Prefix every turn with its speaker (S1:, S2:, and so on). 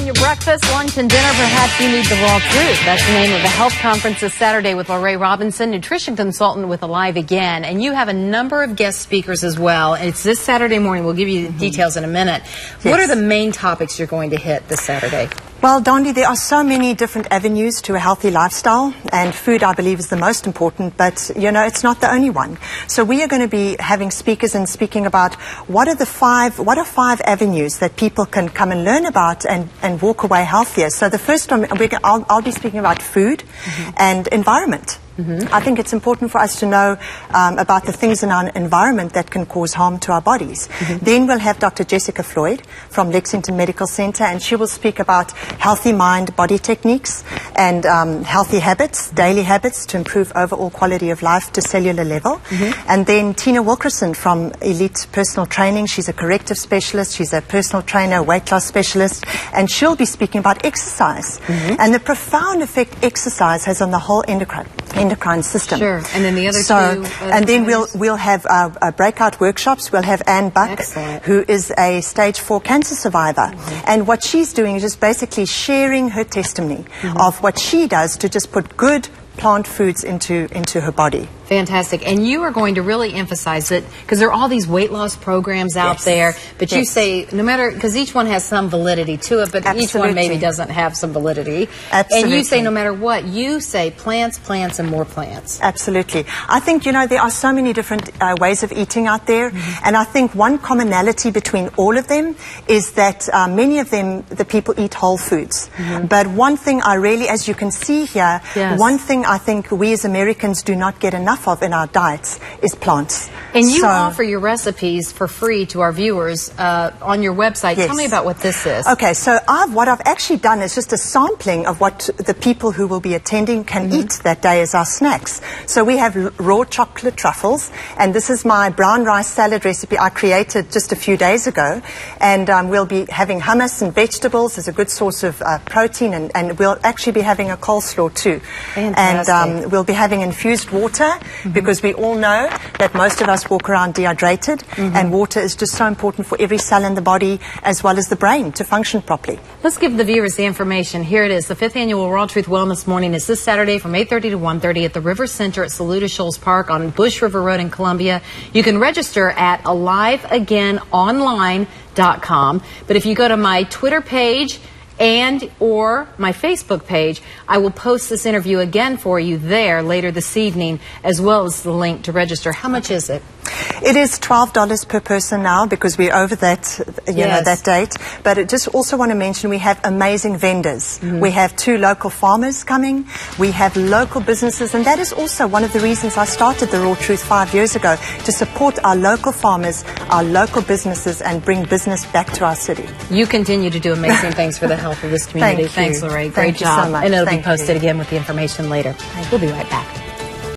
S1: your breakfast, lunch, and dinner, perhaps you need the raw truth. That's the name of the health conference this Saturday with Lorraine Robinson, nutrition consultant with Alive Again. And you have a number of guest speakers as well. It's this Saturday morning. We'll give you the details in a minute. Yes. What are the main topics you're going to hit this Saturday?
S2: Well, Dondi, there are so many different avenues to a healthy lifestyle, and food, I believe, is the most important, but, you know, it's not the only one. So we are going to be having speakers and speaking about what are five avenues that people can come and learn about and walk away healthier. So the first one, I'll be speaking about food and environment. I think it's important for us to know about the things in our environment that can cause harm to our bodies. Then we'll have Dr. Jessica Floyd from Lexington Medical Center, and she will speak about healthy mind-body techniques and healthy habits, daily habits to improve overall quality of life to cellular level. And then Tina Wilkerson from Elite Personal Training. She's a corrective specialist. She's a personal trainer, weight loss specialist, and she'll be speaking about exercise and the profound effect exercise has on the whole endocrine system.
S1: Sure. And then the other two.
S2: And then we'll have breakout workshops. We'll have Anne Buck, who is a stage 4 cancer survivor, and what she's doing is just basically sharing her testimony of what she does to just put good plant foods into her body.
S1: Fantastic. And you are going to really emphasize it because there are all these weight loss programs out there, but you say no matter, because each one has some validity to it, but each one maybe doesn't have some validity. And you say no matter what, you say plants, plants, and more plants.
S2: Absolutely. I think, you know, there are so many different ways of eating out there, and I think one commonality between all of them is that many of them, the people eat whole foods. But one thing I really, as you can see here, one thing I think we as Americans do not get enough of in our diets is plants.
S1: And you offer your recipes for free to our viewers on your website. Tell me about what this is.
S2: Okay, so what I've actually done is just a sampling of what the people who will be attending can eat that day as our snacks. So we have raw chocolate truffles, and this is my brown rice salad recipe I created just a few days ago, and we'll be having hummus and vegetables as a good source of protein, and we'll actually be having a coleslaw too.
S1: Fantastic.
S2: And we'll be having infused water, because we all know that most of us walk around dehydrated, and water is just so important for every cell in the body as well as the brain to function properly.
S1: Let's give the viewers the information. Here it is. The 5th Annual Raw Truth Wellness Morning is this Saturday from 8:30 to 1:30 at the River Center at Saluda Shoals Park on Bush River Road in Columbia. You can register at aliveagainonline.com. But if you go to my Twitter page or my Facebook page, I will post this interview again for you there later this evening, as well as the link to register. How much is it?
S2: It is $12 per person now because we're over that, you know, that date. But I just also want to mention we have amazing vendors. We have 2 local farmers coming. We have local businesses, and that is also one of the reasons I started the Raw Truth 5 years ago, to support our local farmers, our local businesses, and bring business back to our city.
S1: You continue to do amazing things for the health of this community. Thanks, Lorraine. Great job.
S2: So much.
S1: And it'll be posted again with the information later. We'll be right back.